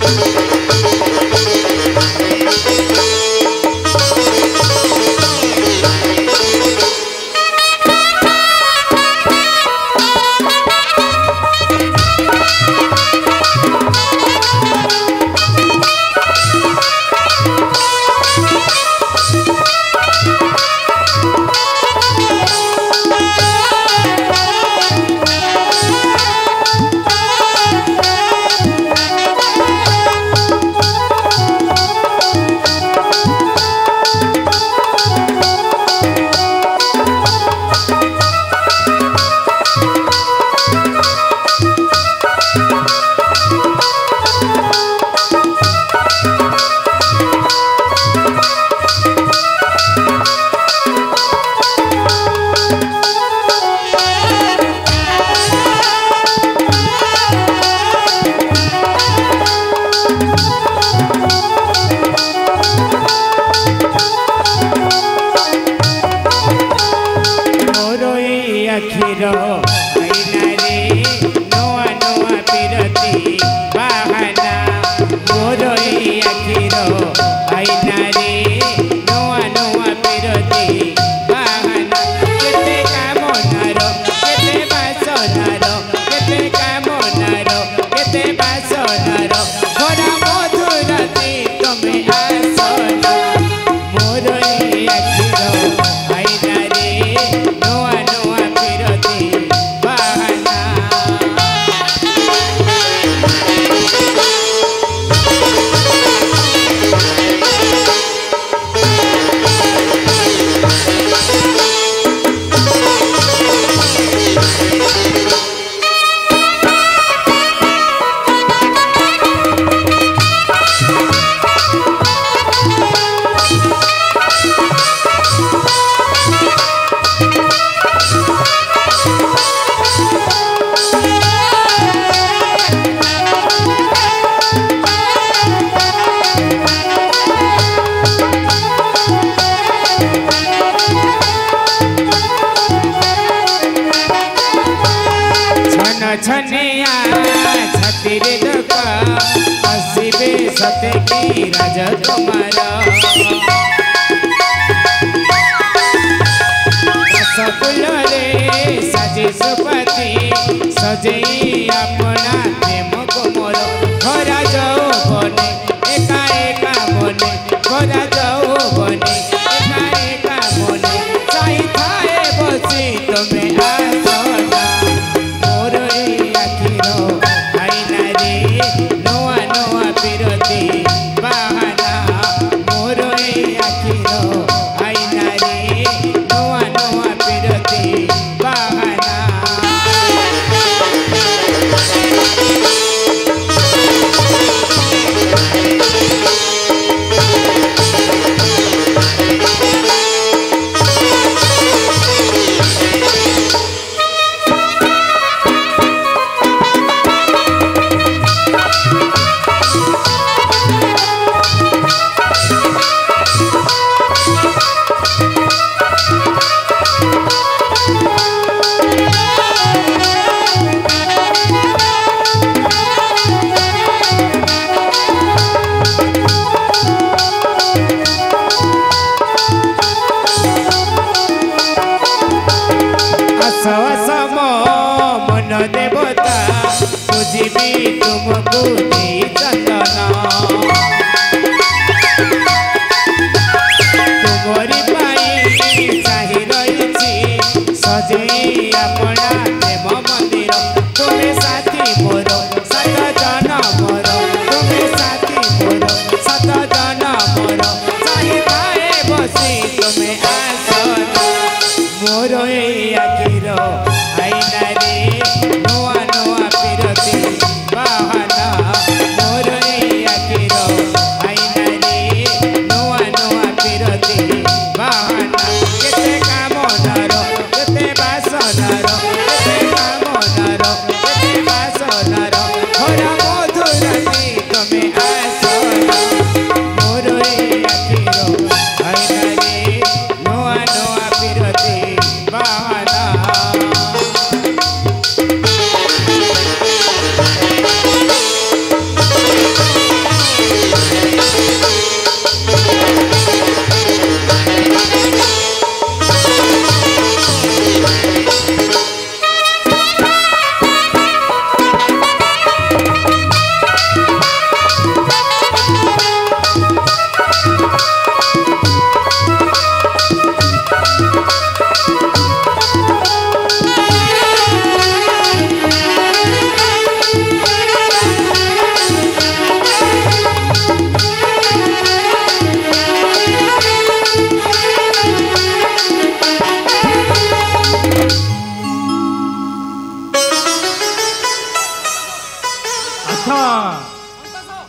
छनिया छतिर दुख हसीबे सते की राजकुमार सफुल रे सजे सुपति सजई अपना प्रेम को मोर घरा जाओ बने एका एका बने घरा जाओ बने एका एका बने चाही थाए बसी तुम्हें आसना मोर आखिरो आईना रे नोआ नोआ पिरती बाहाना मोर आखिरो आईना रे नोआ नोआ पिरती बाहाना मन देवता बुझी तुमको चंदन तुमरी पाई चाही रही सजे अपना प्रेम मंदिर तुम्हें साथी मोर सत जन मोर तुम्हें साथी मोर सत जन मोर चाही थाए बसी तुम्हें आसना मोर आखिर आईना रे नोआ नोआ पिरती बाहाना मोर आखिर आईना रे नोआ नोआ पिरती बाहाना केते कामनार केते बासनार केते कामनार केते बासनार घरा मधुराती तमे आसना मोर आखिर आईना रे नोआ नोआ पिरती बाहाना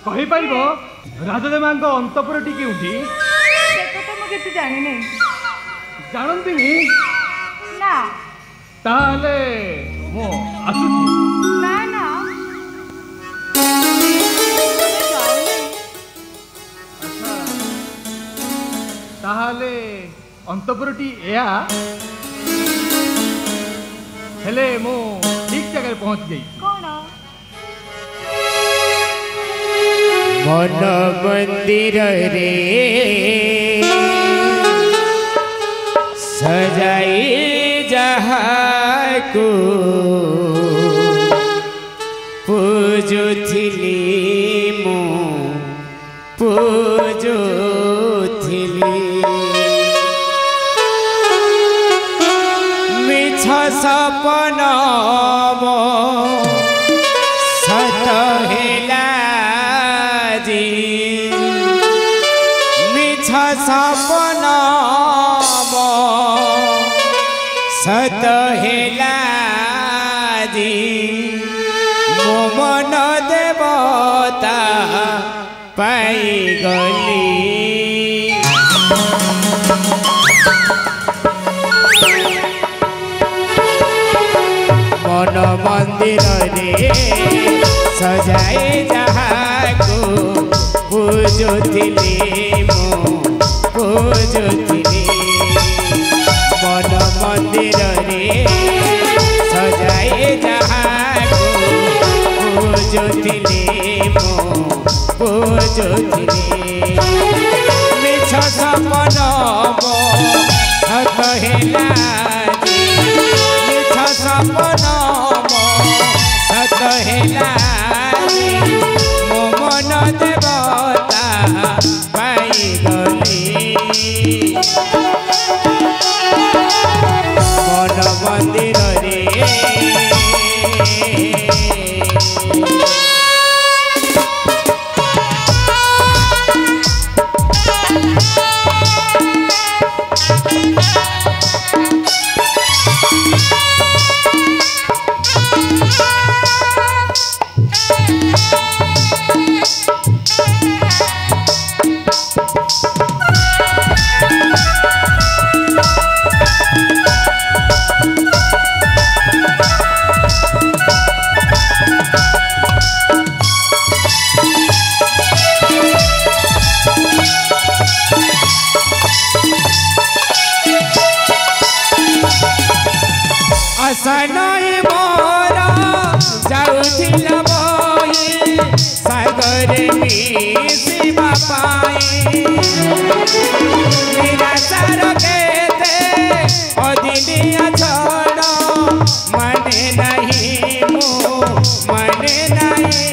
कहि पाइबो राजदेवा अंतपुर टी केउठी से कथा मु किछ जानि नै जानंतिनी ना ताले मो आसुची ना ना तमे जाओ नै अच्छा ताले अंतपुर टी एया हेले मो ठीक जगह पहुंच गई कोन मन मंदिर रे सजाई जहाँ को पूजुथिली मु पूजुथिली मिछ सपन मो सत हेला जी मिछ सपन मो सत हेला जी मो मन देवता पाई गली मन मंदिर रे सजाए जहाँ को पूजुथिली मो पूजुथिली मन मंदिर रे सजाए जहाँ को पूजुथिली मो पूजुथिली मिछ सपन मो सत हेला मिछ सपन मो सत हेला मो मन देवता पाई गली मन मंदिर रे असनई मोर जाउथिला बही सागर मिशिबा पाई निराशार केते अदिनिया छड़ माने नहीं मो माने नहीं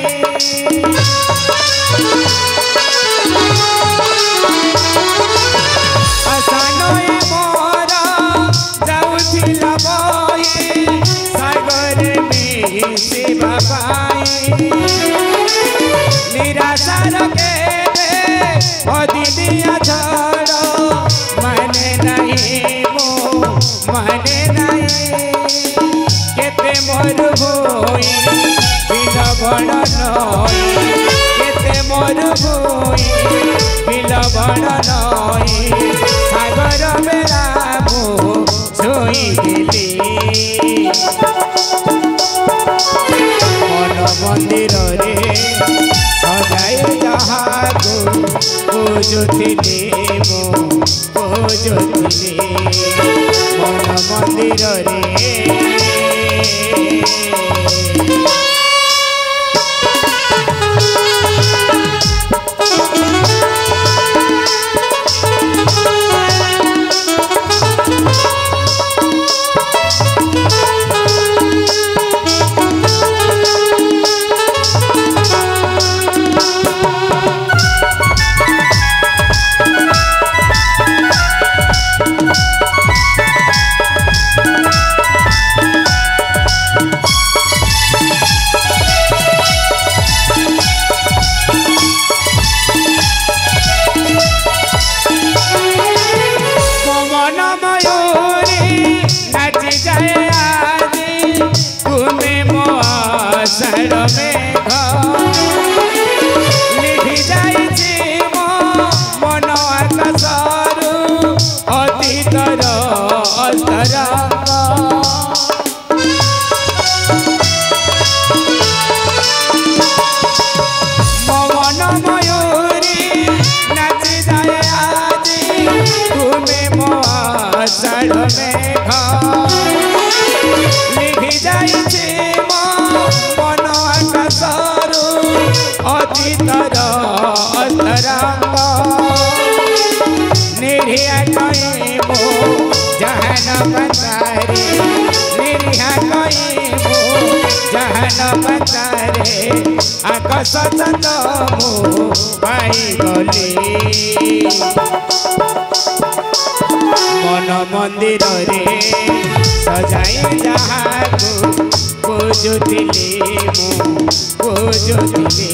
असनई मोर जाउथिला सागर मिशिबा पाई निराशार केते अदिनिया छड़ माने नहीं मो माने नहीं केते मोर भोई बिल बड़ नई केते मोर भोई बिल बड़ नई सागर बेला मो सोई दिली मन मंदिर रे सजाए जहाँ को पूजुथिली मो पूजुथिली मन मंदिर रे चितर तरंग निरिया कईबो जहन बंदारे निरिया कईबो जहन बंदारे आकाश चंद मो पाई गली मन मंदिर रे सजाई जहागु पूजुथिली मु पूजुथिली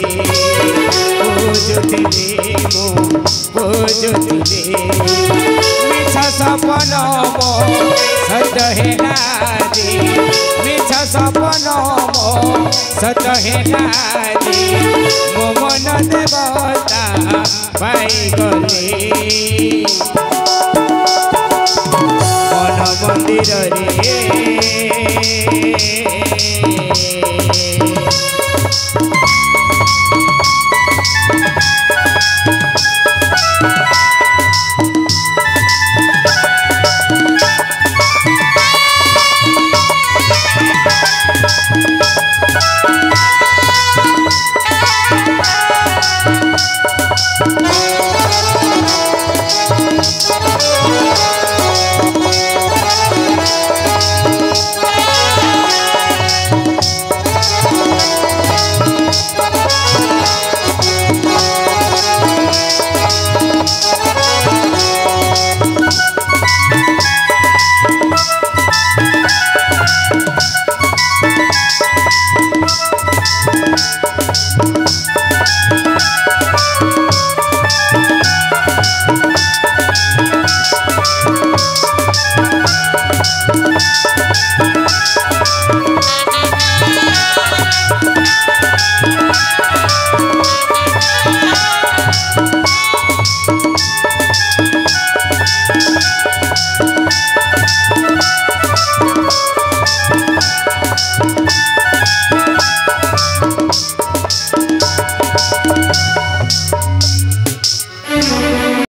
मु पूजुथिली मिछ सपन मो सत हेलारी मिछ सपन मो सत हेलारी मो मन देवता पाई गली मन मंदिर रे